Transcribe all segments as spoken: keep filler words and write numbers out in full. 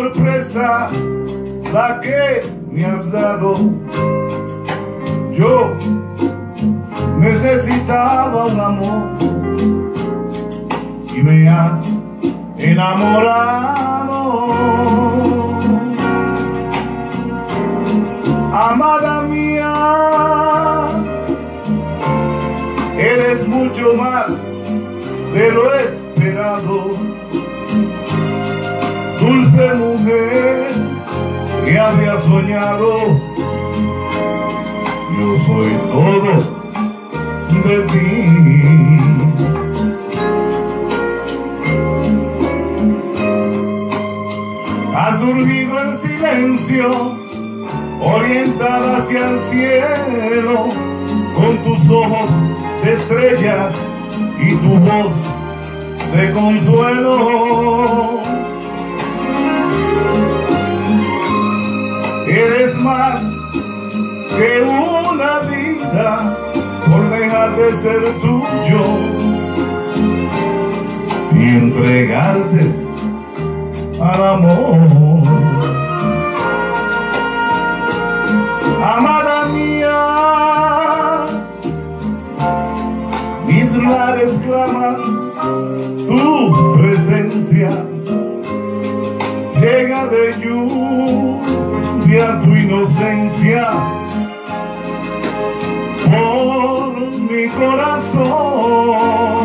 sorpresa la que me has dado. Yo necesitaba un amor y me has enamorado. Amada mía, eres mucho más de lo esperado. Dulce mujer que había soñado, yo soy todo de ti. Ha surgido el silencio, orientada hacia el cielo, con tus ojos de estrellas y tu voz de consuelo. Eres más que una vida por dejar de ser tuyo y entregarte al amor. Amada mía, mis lares claman tu presencia, llega de lluvia tu inocencia por mi corazón.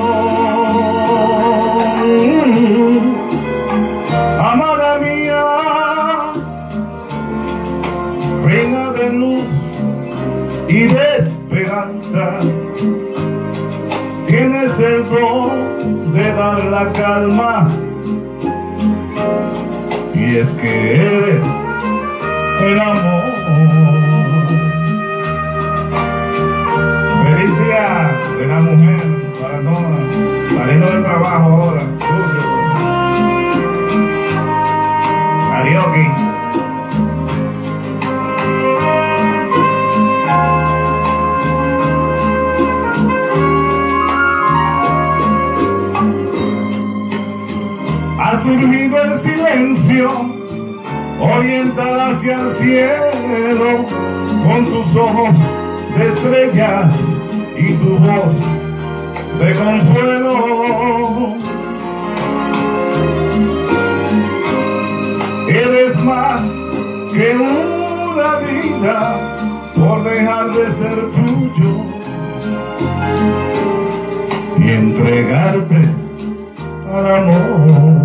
Amada mía, reina de luz y de esperanza, tienes el don de dar la calma, y es que eres el amor. Feliz día de la mujer para todas, saliendo del trabajo ahora, sucio. Karaoke. Ha surgido el silencio, orientada hacia el cielo, con tus ojos de estrellas y tu voz de consuelo. Eres más que una vida por dejar de ser tuyo y entregarte al amor.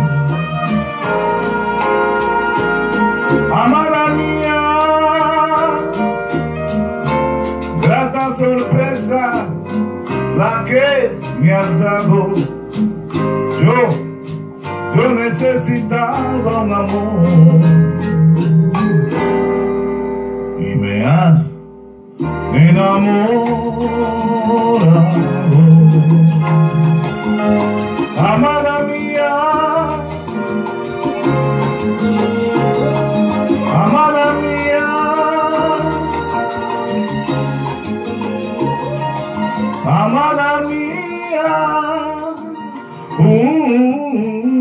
Amada mía, grata sorpresa la que me has dado. Yo, yo necesitaba un amor y me has enamorado. Amada mía, amada mía, amada mía, uh, uh, uh.